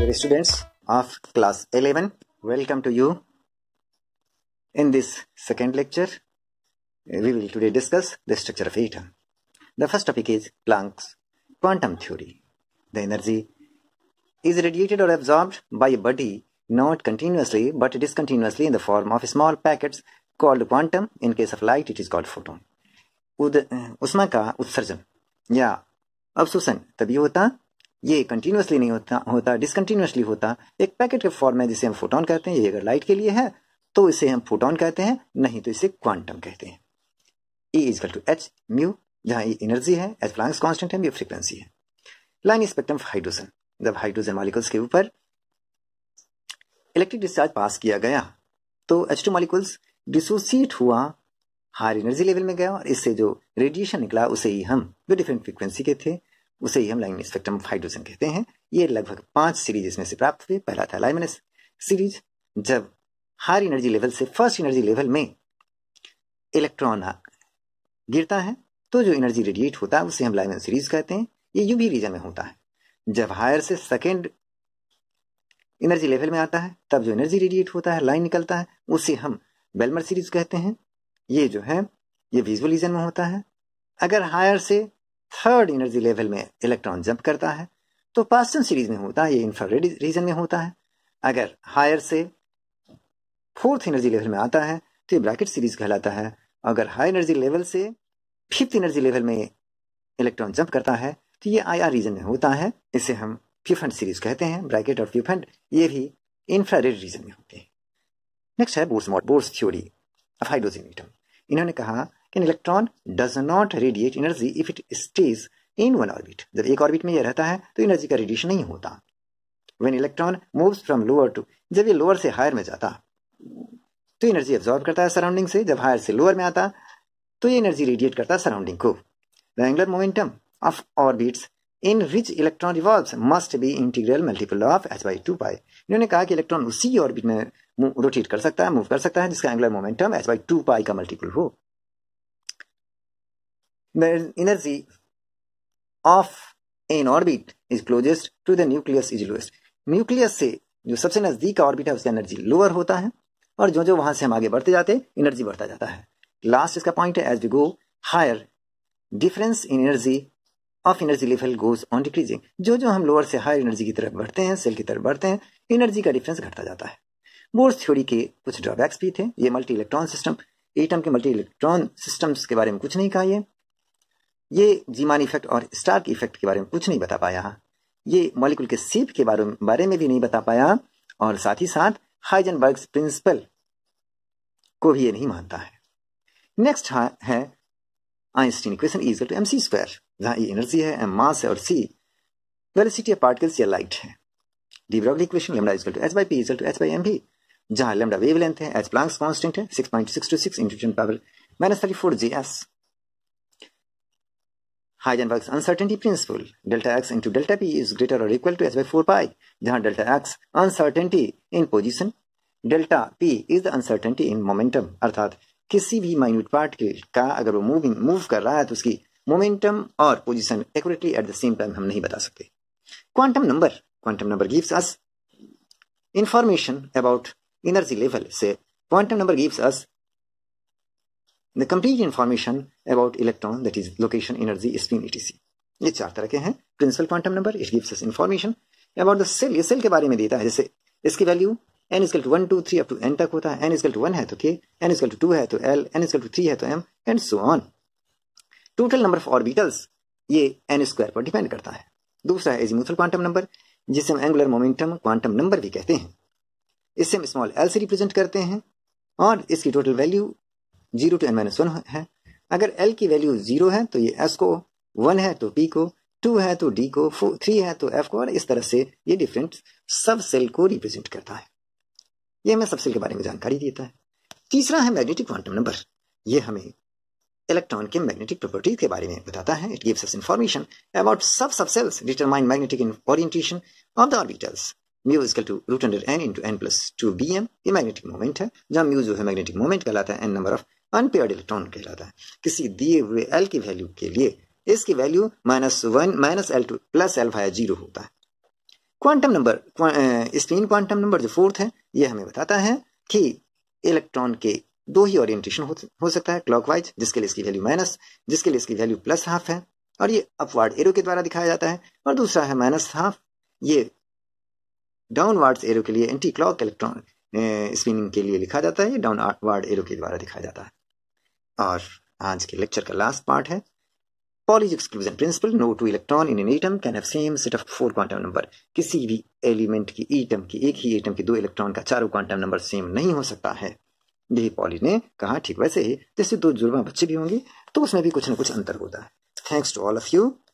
Dear students of class 11, welcome to you. In this second lecture, we will today discuss the structure of atom. The first topic is Planck's quantum theory. The energy is radiated or absorbed by a body not continuously but discontinuously in the form of small packets called quantum. In case of light, it is called photon. उष्मा का उत्सर्जन या अवशोषण तभी होता, ये continuously नहीं होता डिसकंटिन्यूसली होता, एक पैकेट के फॉर्म में जिसे हम फोटोन कहते हैं. ये अगर लाइट के लिए है तो इसे हम फोटोन कहते हैं, नहीं तो इसे क्वांटम कहते हैं. E equal to H mu, जहां E एनर्जी है, एच प्लैंक्स कांस्टेंट है, म्यू फ्रीक्वेंसी है. Line spectrum of hydrogen. जब हाइड्रोजन मॉलिक्यूल्स के ऊपर इलेक्ट्रिक डिस्चार्ज पास किया गया तो H2 मॉलिक्यूल्स डिसोसिएट हुआ, हायर एनर्जी लेवल में गया और इससे जो रेडिएशन निकला उसे ही हम, जो डिफरेंट फ्रीक्वेंसी के थे, उसे ही हम लाइन स्पेक्ट्रम ऑफ हाइड्रोजन कहते हैं. ये लगभग 5 सीरीज इसमें से प्राप्त हुए. पहला था लाइमनस सीरीज, जब हायर एनर्जी लेवल से फर्स्ट एनर्जी लेवल में इलेक्ट्रॉन गिरता है तो जो एनर्जी रेडिएट होता है उसे हम लाइमन सीरीज कहते हैं. ये यूवी रीजन में होता है. जब हायर से सेकेंड एनर्जी लेवल में आता है तब जो एनर्जी रेडिएट होता है, लाइन निकलता है, उसे हम बेलमर सीरीज कहते हैं. ये जो है ये विजुअल रीजन में होता है. अगर हायर से थर्ड एनर्जी लेवल में इलेक्ट्रॉन जंप करता है तो पास्टन सीरीज में होता है, ये इंफ्रारेड रीजन में होता है. अगर हायर से फोर्थ एनर्जी लेवल में आता है तो ये ब्रैकेट सीरीज कहलाता है. अगर हाई एनर्जी लेवल से फिफ्थ एनर्जी लेवल में इलेक्ट्रॉन जंप करता है तो ये IR रीजन में होता है, इसे हम फ्यूफेंट सीरीज कहते हैं. ब्रैकेट और फ्यूफेंट ये भी इंफ्रारेड रीजन में होते हैं. नेक्स्ट है Bohr's theory of hydrogen atom. इन्होंने कहा कि electron does not radiate energy if it stays in one orbit. जब एक ऑर्बिट में यह रहता है तो एनर्जी का रेडिएशन नहीं होता. When electron moves from lower to, जब ये लोअर से हायर में जाता तो एनर्जी एब्जॉर्ब करता है सराउंडिंग से. जब हायर से लोअर में आता तो ये एनर्जी रेडिएट करता है सराउंडिंग को. The angular momentum of orbits in which electron revolves must be integral multiple of h/2 pi. इन्होंने कहा कि इलेक्ट्रॉन उसी ऑर्बिट में रोटेट कर सकता है, मूव कर सकता है, जिसका एंगुलर मोमेंटम h/2 पाई का मल्टीपल हो. The energy of an orbit is closest to the nucleus is lowest. Nucleus से जो सबसे नजदीक का ऑर्बिट है उसका एनर्जी लोअर होता है और जो जो वहां से हम आगे बढ़ते जाते एनर्जी बढ़ता जाता है. लास्ट इसका पॉइंट है, as we go higher difference in energy of energy level goes on decreasing. जो जो हम लोअर से हायर एनर्जी की तरफ बढ़ते हैं, सेल की तरफ बढ़ते हैं, एनर्जी का डिफरेंस घटता जाता है. बोर्स थ्योरी के कुछ ड्रॉबैक्स भी थे. ये मल्टी इलेक्ट्रॉन सिस्टम, एटम के मल्टी इलेक्ट्रॉन सिस्टम्स के बारे में कुछ नहीं कहा. ये जीमान इफेक्ट और स्टार्क इफेक्ट के बारे में कुछ नहीं बता पाया. ये मॉलिक्यूल के शेप के बारे में भी नहीं बता पाया और साथ ही साथ हाइजेनबर्ग्स प्रिंसिपल को भी ये नहीं मानता है. नेक्स्ट है Einstein equation E equal to mc square, जहां E एनर्जी है, m मास है और c वेलोसिटी ऑफ पार्टिकल्स या लाइट है. De Broglie equation lambda equal to h/p equal to h/mv, जहां लैम्डा वेवलेंथ है, h प्लैंक्स कांस्टेंट है, 6.626 × 10⁻³ Gs. Heisenberg's uncertainty principle, delta x into delta p is greater or equal to h/4 pi, जहां delta x uncertainty in position, delta p is the uncertainty in momentum. अर्थात किसी भी minute particle का अगर वो move कर रहा है तो उसकी मोमेंटम और position accurately at the same time हम नहीं बता सकते. Quantum number gives us information about energy level. So quantum number gives us the complete information about electron, that is location, energy, spin, etc. ये 4 तरह के हैं. Principal quantum number, it gives us information about the shell. ये shell के बारे में देता है. जैसे इसकी value n equal to 1 2 3 up to n तक होता है. n इक्वल टू 1 है तो k, n इक्वल टू 2 है तो l, n इक्वल टू 3 है तो m and so on. Total number of orbitals ये n स्क्वायर पर डिपेंड करता है. दूसरा है एजीमुथल क्वांटम नंबर, जिसे हम एंगुलर मोमेंटम क्वांटम नंबर भी कहते हैं. इससे हम स्मॉल l से रिप्रेजेंट करते हैं और इसकी टोटल वैल्यू 0 to n-1 है. अगर L की वैल्यू 0 है तो ये S को, 1 है तो P को, 2 है तो D को, 3 है तो F को, और इस तरह से ये डिफरेंट सब सेल को रिप्रेजेंट करता है. ये हमें सब सेल के बारे में जानकारी देता है. तीसरा है मैग्नेटिक क्वांटम नंबर. ये हमें इलेक्ट्रॉन के मैग्नेटिक प्रॉपर्टीज के बारे में बताता है. It gives us information about sub shells, determine magnetic orientation of the orbitals. Mu equal to √n into n+2bm. ये मैग्नेटिक मोमेंट है, जहां म्यू जो है मैग्नेटिक मोमेंट कहलाता है, n number of unpaired electron कहलाता है. किसी दिए हुए L की वैल्यू के लिए इसकी वैल्यू -1 -L2 +α या 0 होता है. Quantum number, spin quantum number जो फोर्थ है, ये हमें बताता है कि इलेक्ट्रॉन के दो ही ओरिएंटेशन हो सकता है, क्लॉकवाइज जिसके लिए इसकी वैल्यू माइनस, जिसके लिए इसकी वैल्यू प्लस हाफ है, और ये अपवार्ड एरो के द्वारा दिखाया जाता है, और दूसरा है माइनस हाफ, ये डाउनवार्ड्स एरो के लिए एंटी क्लॉक इलेक्ट्रॉन स्पिनिंग के लिए लिखा जाता है, ये डाउनवार्ड एरो के द्वारा दिखाया जाता है। और आज के लेक्चर का लास्ट पार्ट है Pauli's exclusion principle. No two electron in an atom can have same set of 4 quantum number. किसी भी एलिमेंट की एटम की, एक ही एटम के दो इलेक्ट्रॉन का चारों क्वांटम नंबर सेम नहीं हो सकता है। यही पॉली ने कहा। ठीक वैसे ही जैसे दो जुड़वा बच्चे भी होंगे तो उसमें भी कुछ न कुछ अंतर होता है। Thanks to all of you.